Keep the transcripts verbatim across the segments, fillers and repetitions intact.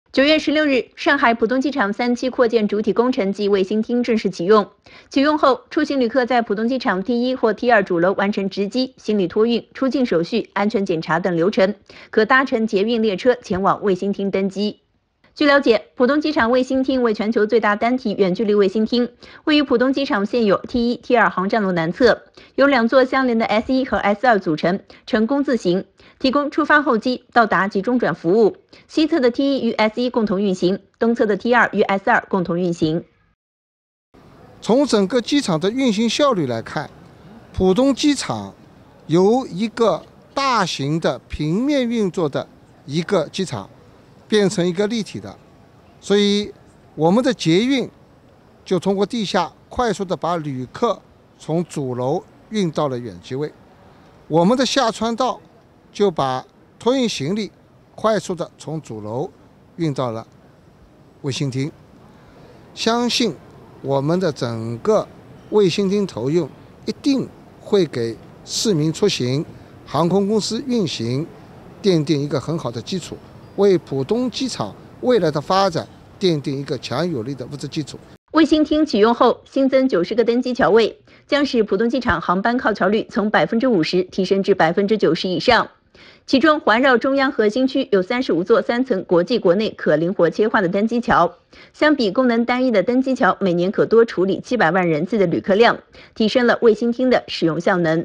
九月十六日，上海浦东机场三期扩建主体工程及卫星厅正式启用。启用后，出行旅客在浦东机场 T 一或 T 二主楼完成值机、行李托运、出境手续、安全检查等流程，可搭乘捷运列车前往卫星厅登机。据了解，浦东机场卫星厅为全球最大单体远距离卫星厅，位于浦东机场现有 T 一、T 二航站楼南侧，由两座相连的 S 一和 S 二组成，呈工字形，提供出发候机、到达及中转服务。西侧的 T 一与 S 一共同运行，东侧的 T 二与 S 二共同运行。 从整个机场的运行效率来看，浦东机场由一个大型的平面运作的一个机场，变成一个立体的，所以我们的捷运就通过地下快速的把旅客从主楼运到了远机位，我们的下穿道就把托运行李快速的从主楼运到了卫星厅。相信我们的整个卫星厅投用一定会给市民出行、航空公司运行奠定一个很好的基础，为浦东机场未来的发展奠定一个强有力的物质基础。 卫星厅启用后，新增九十个登机桥位，将使浦东机场航班靠桥率从百分之五十提升至百分之九十以上。其中，环绕中央核心区有三十五座三层国际国内可灵活切换的登机桥，相比功能单一的登机桥，每年可多处理七百万人次的旅客量，提升了卫星厅的使用效能。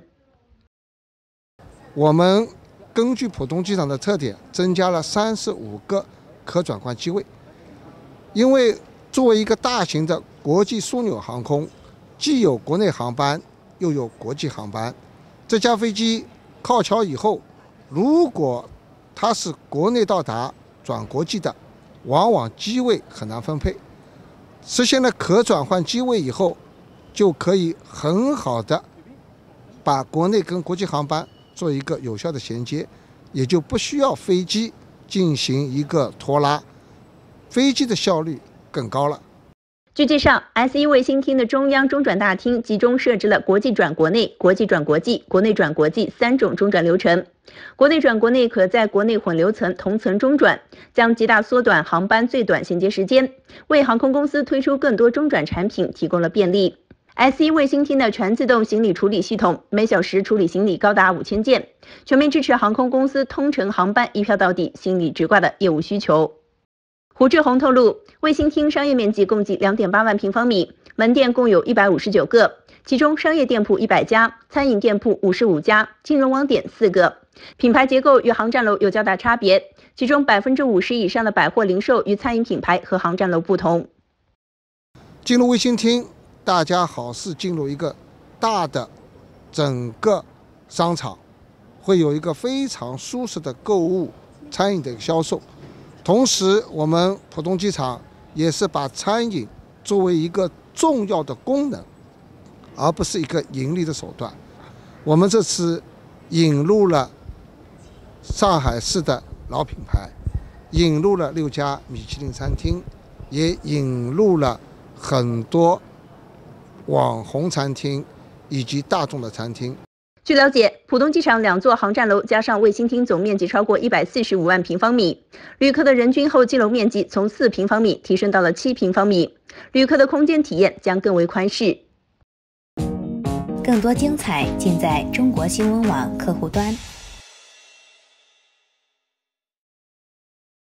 我们根据浦东机场的特点，增加了三十五个可转换机位。因为作为一个大型的国际枢纽航空，既有国内航班，又有国际航班。这架飞机靠桥以后，如果它是国内到达转国际的，往往机位很难分配。实现了可转换机位以后，就可以很好的把国内跟国际航班做一个有效的衔接，也就不需要飞机进行一个拖拉，飞机的效率更高了。 据介绍 ，S 一卫星厅的中央中转大厅集中设置了国际转国内、国际转国际、国内转国际三种中转流程。国内转国内可在国内混流层同层中转，将极大缩短航班最短衔接时间，为航空公司推出更多中转产品提供了便利。S 一卫星厅的全自动行李处理系统，每小时处理行李高达五千件，全面支持航空公司通乘航班一票到底、行李直挂的业务需求。胡志宏透露，卫星厅商业面积共计 两点八万平方米，门店共有一百五十九个，其中商业店铺一百家，餐饮店铺五十五家，金融网点四个。品牌结构与航站楼有较大差别，其中 百分之五十 以上的百货零售与餐饮品牌和航站楼不同。 进入卫星厅，大家好似进入一个大的整个商场，会有一个非常舒适的购物、餐饮的销售。同时，我们浦东机场也是把餐饮作为一个重要的功能，而不是一个盈利的手段。我们这次引入了上海市的老品牌，引入了六家米其林餐厅，也引入了很多网红餐厅以及大众的餐厅。 据了解，浦东机场两座航站楼加上卫星厅总面积超过一百四十五万平方米，旅客的人均候机楼面积从四平方米提升到了七平方米，旅客的空间体验将更为宽适。 更多精彩尽在中国新闻网客户端。